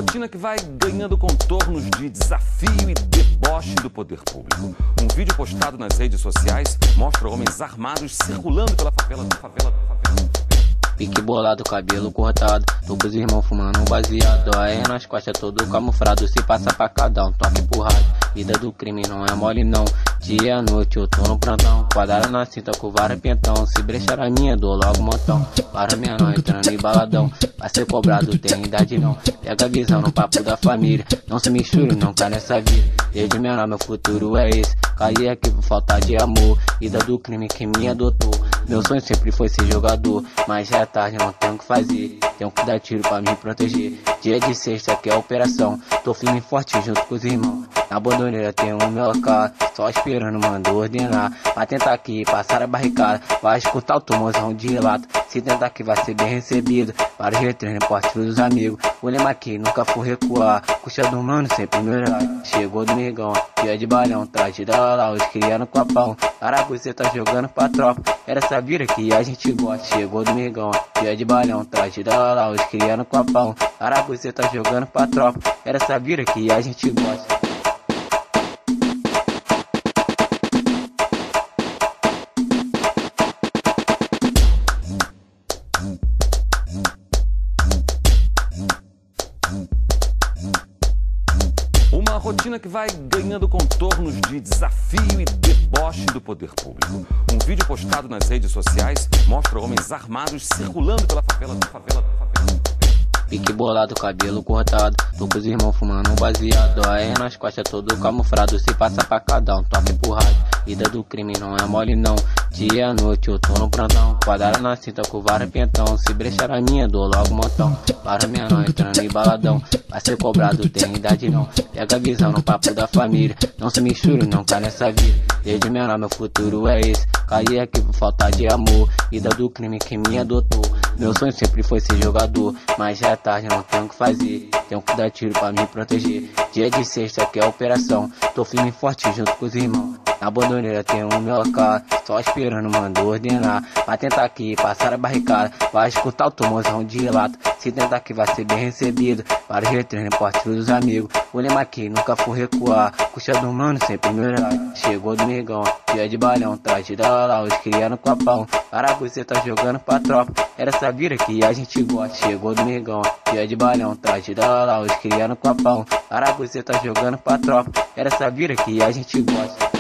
rotina que vai ganhando contornos de desafio e deboche do poder público. Um vídeo postado nas redes sociais mostra homens armados circulando pela favela. Pique bolado, cabelo cortado, tô com os irmãos fumando um baseado. Aí nas costas todo camuflado, se passa pra cada um, toque pro rádio. Vida do crime não é mole não, dia à noite eu tô no plantão. Quadrada na cinta com vara pentão, se brechar a minha dou logo um montão. Para menor entrando em baladão, vai ser cobrado, tem idade não. Pega a visão no papo da família, não se misture, não cai nessa vida. Desde menor meu futuro é esse, caí aqui por falta de amor. Vida do crime que me adotou, meu sonho sempre foi ser jogador. Mas já é tarde, não tenho o que fazer, tenho que dar tiro pra me proteger. Dia de sexta que é a operação, tô firme e forte junto com os irmãos. Na bandoleira tem um meu AK, só esperando mandou ordenar. Vai tentar aqui passar a barricada, vai escutar o tumozão de relato. Se tentar aqui vai ser bem recebido, para os retreinos, porte dos amigos. O lema aqui nunca for recuar, custa do mano sempre melhorar. Chegou do negão, dia de balão, traje da lá, os cria no copão. Caraca, você tá jogando pra tropa, era essa vira que a gente gosta. Chegou do negão, dia de balão, traje da lá, os cria no copão. Caraca, você tá jogando pra tropa, era essa vira que a gente gosta. Uma rotina que vai ganhando contornos de desafio e deboche do poder público. Um vídeo postado nas redes sociais mostra homens armados circulando pela favela. Pique bolado, cabelo cortado, tô com os irmãos fumando um baseado. Aí nas costas todo camuflado, se passa pra cada um, toque pro rádio. Vida do crime não é mole não, dia à noite eu tô no plantão. Quadrada na cinta com vara pentão, se brechar a minha dou logo um montão. Para menor entrando em baladão, vai ser cobrado, tem idade não. Pega a visão no papo da família, não se misture, não cai nessa vida. Desde menor meu futuro é esse, caí aqui por falta de amor. Vida do crime que me adotou, meu sonho sempre foi ser jogador. Mas já é tarde, não tenho o que fazer, tenho que dar tiro pra me proteger. Dia de sexta que é a operação, tô firme e forte junto com os irmãos. Na bandoleira tem um meu AK, só esperando mandou ordenar. Vai tentar aqui passar a barricada, vai escutar o tumozão de relato. Se tentar aqui vai ser bem recebido, para os retreinos, porte dos amigos. O lema aqui nunca for recuar, custa do mano sempre melhorar. Chegou do negão, dia de balão, traje da lá, os cria no copão. Caraca, você tá jogando pra tropa, era essa vira que a gente gosta. Chegou do negão, dia de balão, traje da lá, os cria no copão. Caraca, você tá jogando pra tropa, era essa vira que a gente gosta.